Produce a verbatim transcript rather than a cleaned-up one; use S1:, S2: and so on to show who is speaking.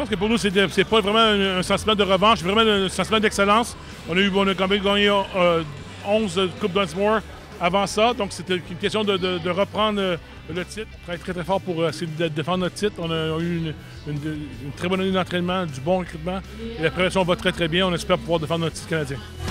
S1: pense que pour nous, c'est pas vraiment un, un sentiment de revanche, c'est vraiment un sentiment d'excellence. On a eu, on a quand même gagné euh, onze Coupes Dunsmore avant ça, donc c'était une question de, de, de reprendre euh, le titre. On travaille très très fort pour essayer de défendre notre titre. On a, on a eu une, une, une très bonne année d'entraînement, du bon recrutement. Et la préparation va très très bien. On espère pouvoir défendre notre titre canadien.